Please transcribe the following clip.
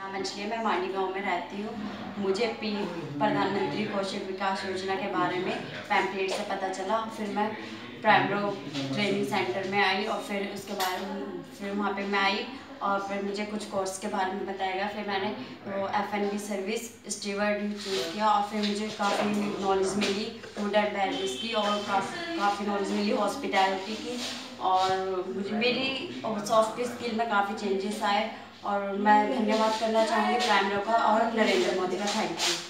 मंचली, मैं मांडी गांव में रहती हूँ। मुझे प्रधानमंत्री कौशल विकास योजना के बारे में पैम्पलेट से पता चला। फिर मैं प्राइमरी ट्रेनिंग सेंटर में आई और फिर उसके बाद फिर वहाँ पे मैं आई और फिर मुझे कुछ कोर्स के बारे में बताया गया। फिर मैंने F&B सर्विस स्टीवर्ड चूज़ किया और फिर मुझे काफ़ी नॉलेज मिली फूड एंड बेवरेज की और काफ़ी नॉलेज मिली हॉस्पिटैलिटी की। और मुझे मेरी सॉफ्ट स्किल में काफ़ी चेंजेस आए और मैं धन्यवाद करना चाहूँगी प्राइमरी का और नरेंद्र मोदी का। Thank you.